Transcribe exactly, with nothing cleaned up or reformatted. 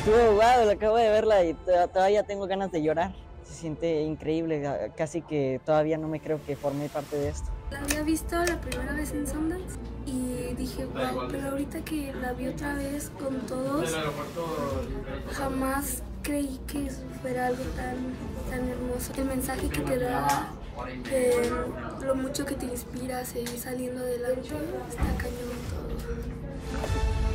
Estuvo wow, lo acabo de verla y todavía tengo ganas de llorar. Se siente increíble, casi que todavía no me creo que formé parte de esto. La había visto la primera vez en Sundance y dije wow, pero ahorita que la vi otra vez con todos, jamás creí que eso fuera algo tan, tan hermoso. El mensaje que te da, eh, lo mucho que te inspira a seguir saliendo adelante, está cañón todo.